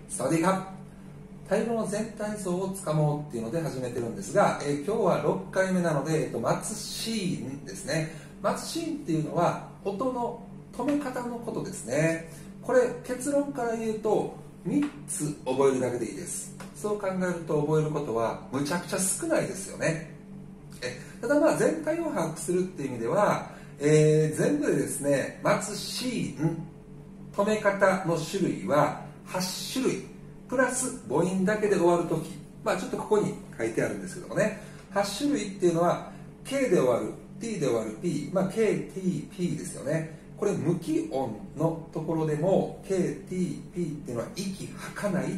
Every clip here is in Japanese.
サワディーカップ。タイ語の全体像をつかもうっていうので始めてるんですが、今日は6回目なので、松シーンですね。松シーンっていうのは音の止め方のことですね。これ結論から言うと3つ覚えるだけでいいです。そう考えると覚えることはむちゃくちゃ少ないですよね。ただ全体を把握するっていう意味では、全部でですね、松シーン止め方の種類は8種類プラス母音だけで終わるとき、ちょっとここに書いてあるんですけどもね、8種類っていうのは K で終わる T で終わる P、K、T、P ですよね。これ無気音のところでも K、T、P っていうのは息吐かないって、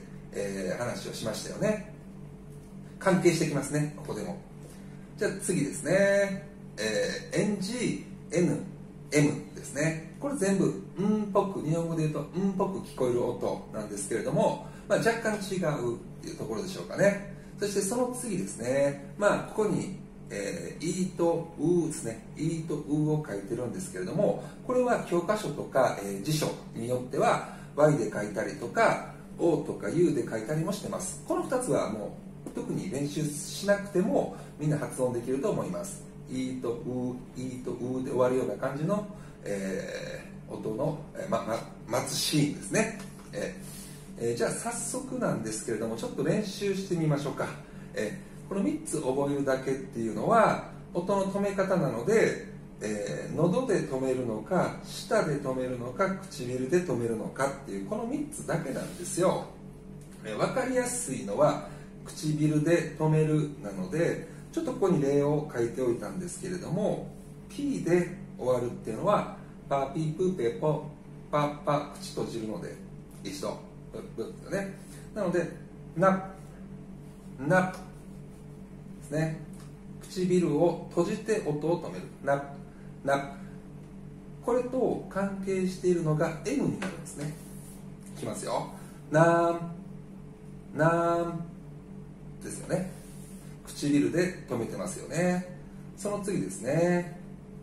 話をしましたよね。関係してきますね、ここでも。じゃあ次ですね、NG、N、M ですね。これ全部んっぽく、日本語で言うとんっぽく聞こえる音なんですけれども、若干違うっていうところでしょうかね。そしてその次ですね、ここに、いとうですね、いとうを書いてるんですけれども、これは教科書とか、辞書によっては Y で書いたりとか O とか U で書いたりもしてます。この2つはもう特に練習しなくてもみんな発音できると思います。いとう、いとうで終わるような感じの、音の、松シーンですね。じゃあ早速なんですけれども、ちょっと練習してみましょうか。この3つ覚えるだけっていうのは音の止め方なので、喉で止めるのか舌で止めるのか唇で止めるのかっていうこの3つだけなんですよ。分かりやすいのは唇で止めるなので、ちょっとここに例を書いておいたんですけれども、 P で終わるっていうのはパピプペポパパ、口閉じるので一緒ですね。なのでナナですね。唇を閉じて音を止めるナナ。これと関係しているのが M になるんですね。いきますよ。ナンナンですよね。唇で止めてますよね。その次ですね、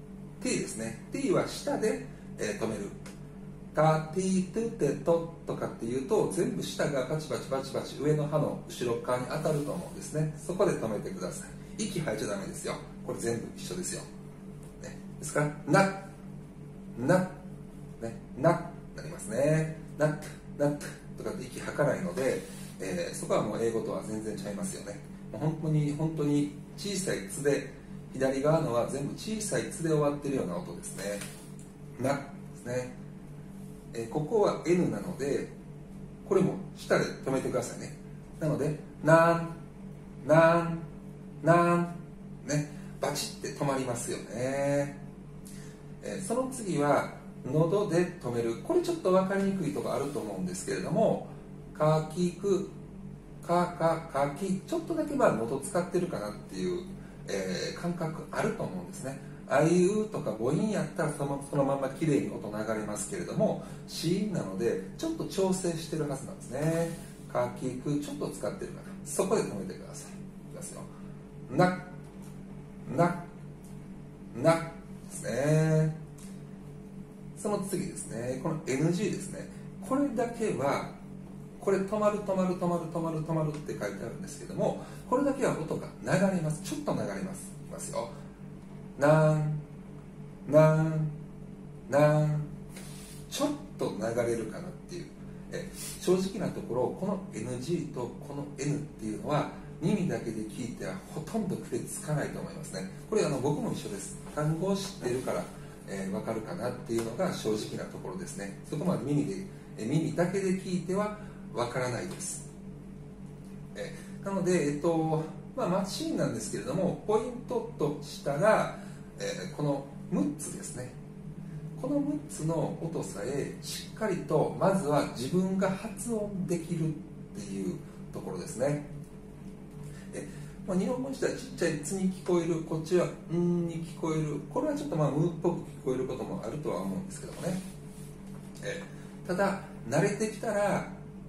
T ですね。 T は舌で、止める。タティトゥテトとかっていうと全部舌がバチバチバチバチ上の歯の後ろ側に当たると思うんですね。そこで止めてください。息吐いちゃダメですよ。これ全部一緒ですよ、ね、ですからナナね、ナなりますね。ナッナッとかって息吐かないので、そこはもう英語とは全然違いますよね。本当に本当に小さい「つ」で、左側のは全部小さい「つ」で終わってるような音ですね。ナですね。ここは N なので、これも舌で止めてくださいね。なのでなんなんなんね、バチって止まりますよね。その次は喉で止める。これちょっと分かりにくいところあると思うんですけれども、かきくかかかき、ちょっとだけ喉使ってるかなっていう、感覚あると思うんですね。あいうとか母音やったらそのまま綺麗に音流れますけれども、子音なのでちょっと調整してるはずなんですね。かきくちょっと使ってるかな。そこで止めてください。いきますよ。なななですね。その次ですね、この NG ですね。これだけは、これ止まる止まる止まる止まる止まるって書いてあるんですけども、これだけは音が流れます。ちょっと流れます。いきますよ。なんなんなんちょっと流れるかなっていう。正直なところ、この NG とこの N っていうのは耳だけで聞いてはほとんど区別つかないと思いますね。これ僕も一緒です。単語を知ってるから、分かるかなっていうのが正直なところですね。そこまで耳だけで聞いては分からないです。なので、マシンなんですけれども、ポイントとしたら、この6つですね。この6つの音さえしっかりとまずは自分が発音できるっていうところですね。日本語自体ちっちゃい「つ」に聞こえる、こっちは「ん」に聞こえる。これはちょっと「む」っぽく聞こえることもあるとは思うんですけどもね。ただ慣れてきたら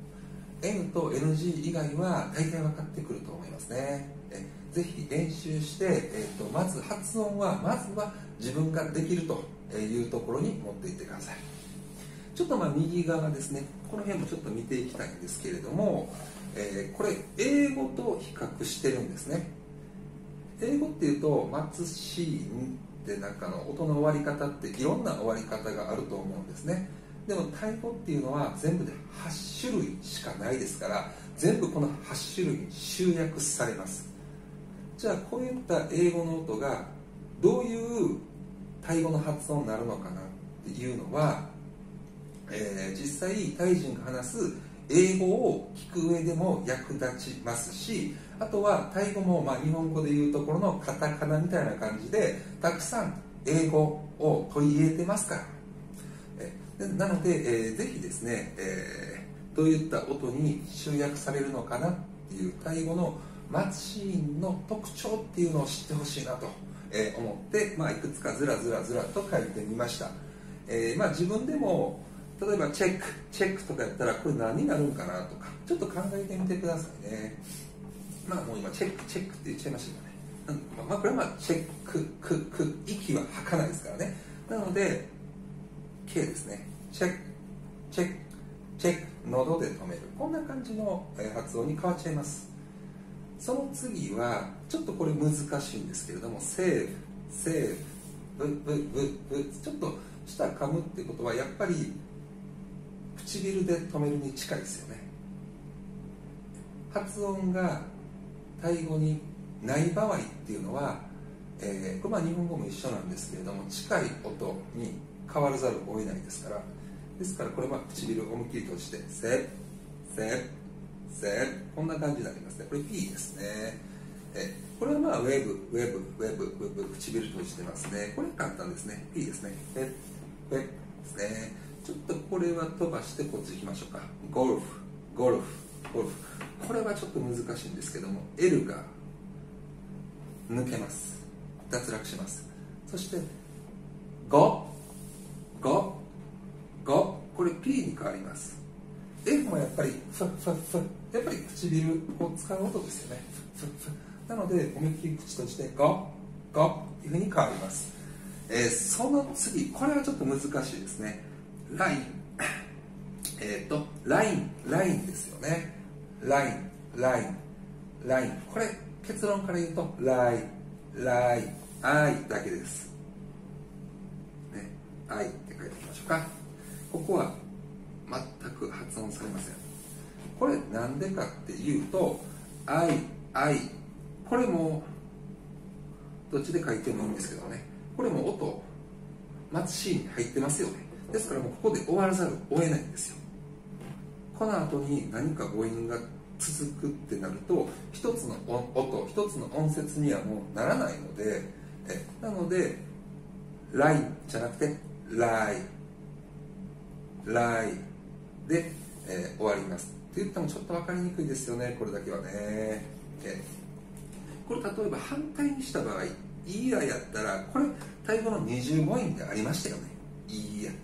N と NG 以外は大体分かってくると思いますね。ぜひ練習して、まず発音はまずは自分ができるというところに持っていってください。ちょっと右側ですね、 この辺もちょっと見ていきたいんですけれども、これ英語と比較してるんですね。英語っていうと松シーンってなんかの音の終わり方っていろんな終わり方があると思うんですね。でもタイ語っていうのは全部で8種類しかないですから、全部この8種類に集約されます。じゃあこういった英語の音がどういうタイ語の発音になるのかなっていうのは、実際タイ人が話す英語を聞く上でも役立ちますし、あとはタイ語も日本語でいうところのカタカナみたいな感じでたくさん英語を取り入れてますから、なので、ぜひですね、どういった音に集約されるのかなっていうタイ語の松シーンの特徴っていうのを知ってほしいなと思って、いくつかずらずらと書いてみました。自分でも例えばチェックとかやったらこれ何になるんかなとかちょっと考えてみてくださいね。もう今チェックって言っちゃいましたけどね。これはチェック息は吐かないですからね。なので K ですね。チェック喉で止める、こんな感じの発音に変わっちゃいます。その次はちょっとこれ難しいんですけれども、セーブちょっと舌噛むってことはやっぱり唇で止めるに近いですよね。発音がタイ語にない場合っていうのは、これ日本語も一緒なんですけれども、近い音に変わらざるを得ないですから、これは唇を思いっきり閉じてセーこんな感じになりますね。これ P ですね。これはウェブ唇閉じてますね。これ簡単ですね。P ですね。ウェブですね。ちょっとこれは飛ばしてこっち行きましょうか。ゴルフこれはちょっと難しいんですけども、 L が抜けます。脱落します。そしてゴこれ P に変わります。 F もやっぱりやっぱり唇を使う音ですよね。なので思いっきり口閉じてゴっていうふうに変わります。その次、これはちょっと難しいですね。ラインですよね。ライン、これ結論から言うとライだけです、ね、アイって書いておきましょうか。ここは全く発音されません。これなんでかっていうと、アイこれもどっちで書いてもいいんですけどね、これも音松シーンに入ってますよね。ですからもうここで終わらざるを得ないんですよ。この後に何か母音が続くってなると、一つの音一つの音節にはもうならないので、なのでラインじゃなくてライで、終わりますって言ってもちょっと分かりにくいですよね、これだけはね。これ例えば反対にした場合、いいややったら、これタイ語の20母音でありましたよね。いいや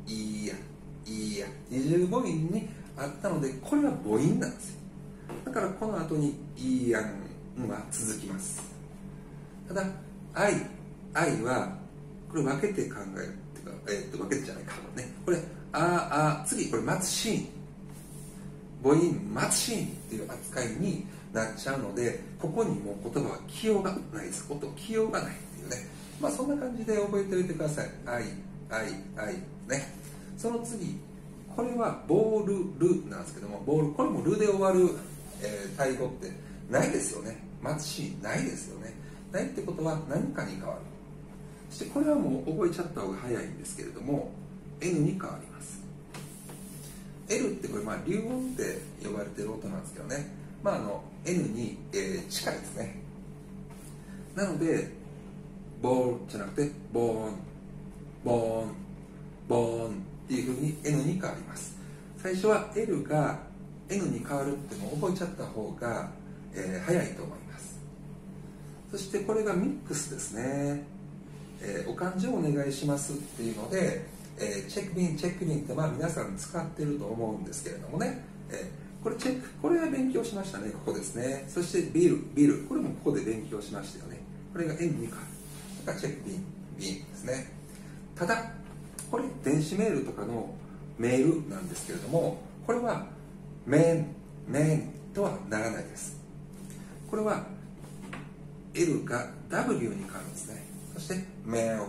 20母音にあったので、これは母音なんですよ。だからこの後にいいやんが続きます。ただ愛はこれ分けて考えるっていうか、分けてじゃないかね。これ次これ松シーン、母音松シーンっていう扱いになっちゃうので、ここにもう言葉は気ようがないです。音気ようがないっていうね。そんな感じで覚えておいてください。愛ね。その次、これはボールなんですけども、ボール、これもルで終わる、タイ語ってないですよね。松シーンないですよね。ないってことは何かに変わる。そしてこれはもう覚えちゃった方が早いんですけれども、 N に変わります。 L ってこれ流音って呼ばれてる音なんですけどね、N に、近いですね。なのでボールじゃなくてボーンっていうふうに N に変わります。最初は L が N に変わるっても覚えちゃった方が、早いと思います。そしてこれがミックスですね。お漢字をお願いしますっていうので、チェックビンって皆さん使ってると思うんですけれどもね、これチェック、これは勉強しましたね。ここですね。そしてビル、これもここで勉強しましたよね。これが N に変わる。だからチェックビンですね。ただこれ電子メールとかのメールなんですけれども、 これはメンとはならないです。これは L が W に変わるんですね。そしてメオ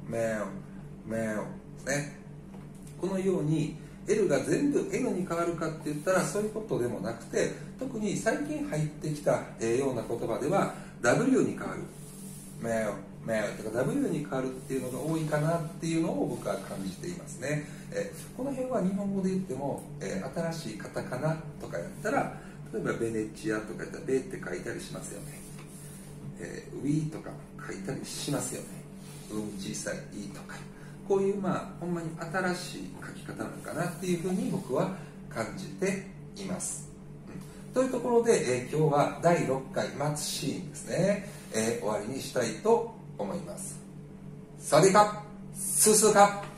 ですね。このように L が全部 N に変わるかって言ったらそういうことでもなくて、特に最近入ってきたような言葉では W に変わる、メオとか W に変わるっていうのが多いかなっていうのを僕は感じていますね。この辺は日本語で言っても、新しいカタカナとかやったら、例えばベネチアとかやったらベって書いたりしますよね。ウィーとか書いたりしますよね。小さいイとか、こういうほんまに新しい書き方なのかなっていうふうに僕は感じています。というところで、今日は第6回末シーンですね、終わりにしたいと思います。サワディーカップ、スースーカップ。